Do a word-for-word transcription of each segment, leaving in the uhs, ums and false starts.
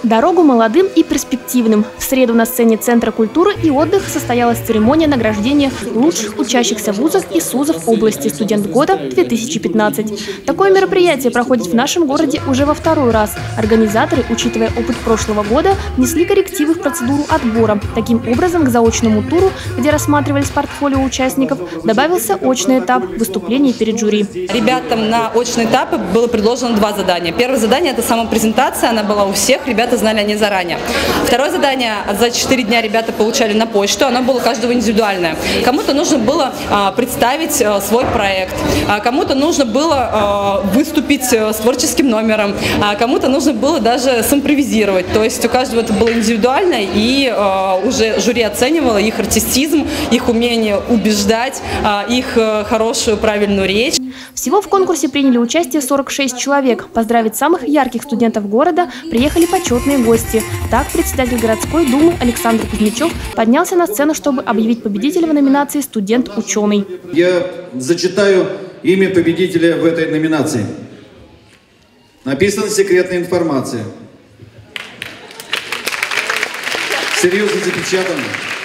Дорогу молодым и перспективным. В среду на сцене Центра культуры и отдыха состоялась церемония награждения лучших учащихся вузов и СУЗов области «Студент года две тысячи пятнадцать». Такое мероприятие проходит в нашем городе уже во второй раз. Организаторы, учитывая опыт прошлого года, внесли коррективы в процедуру отбора. Таким образом, к заочному туру, где рассматривались портфолио участников, добавился очный этап выступления перед жюри. Ребятам на очный этап было предложено два задания. Первое задание – это самопрезентация, она была у всех, ребята знали о ней заранее. Второе задание – за четыре дня ребята получали на почту, оно было у каждого индивидуальное. Кому-то нужно было а, представить а, свой проект, а, кому-то нужно было а, выступить а, с творческим номером, а кому-то нужно было даже симпровизировать. То есть у каждого это было индивидуально, и а, уже жюри оценивало их артистизм, их умение убеждать, а, их а, хорошую правильную речь. Всего в конкурсе приняли участие сорок шесть человек. Поздравить самых ярких студентов города приехали почетные гости. Так, председатель городской думы Александр Кузьмичев поднялся на сцену, чтобы объявить победителя в номинации «Студент-ученый». Я зачитаю имя победителя в этой номинации. Написана секретная информация. Серьезно запечатано.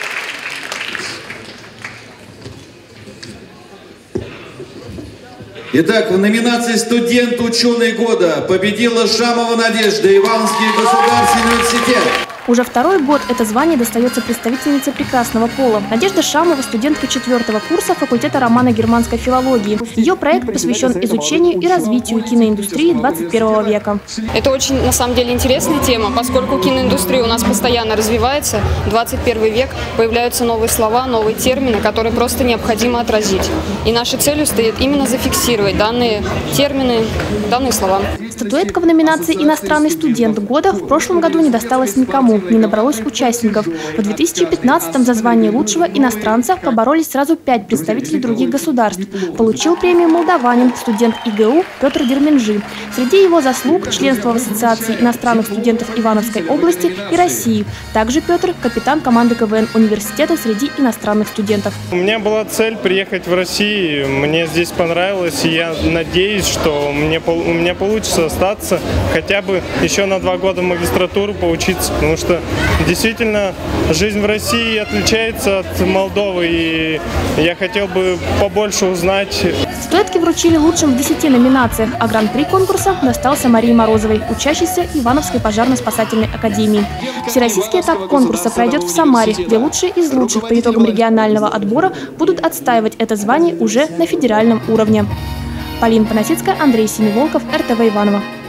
Итак, в номинации «Студент-ученый года» победила Шамова Надежда, Ивановский государственный университет. Уже второй год это звание достается представительнице прекрасного пола. Надежда Шамова – студентка четвертого курса факультета романо-германской филологии. Ее проект посвящен изучению и развитию киноиндустрии двадцать первого века. Это очень, на самом деле, интересная тема, поскольку киноиндустрия у нас постоянно развивается. двадцать первый век, появляются новые слова, новые термины, которые просто необходимо отразить. И нашей целью стоит именно зафиксировать данные термины, данные слова. Статуэтка в номинации «Иностранный студент года» в прошлом году не досталась никому. Не набралось участников. В две тысячи пятнадцатом за звание лучшего иностранца поборолись сразу пять представителей других государств. Получил премию молдаванин, студент ИГУ Петр Дерменджи. Среди его заслуг – членство в Ассоциации иностранных студентов Ивановской области и России. Также Петр – капитан команды КВН университета среди иностранных студентов. У меня была цель приехать в Россию. Мне здесь понравилось, и я надеюсь, что мне, у меня получится остаться хотя бы еще на два года магистратуру поучиться, потому что действительно жизнь в России отличается от Молдовы, и я хотел бы побольше узнать. Статуэтки вручили лучшим в десяти номинациях, а гран-при конкурса достался Марии Морозовой, учащейся Ивановской пожарно-спасательной академии. Всероссийский этап конкурса пройдет в Самаре, где лучшие из лучших по итогам регионального отбора будут отстаивать это звание уже на федеральном уровне. Полина Панасицкая, Андрей Семиволков, эр тэ вэ Иваново.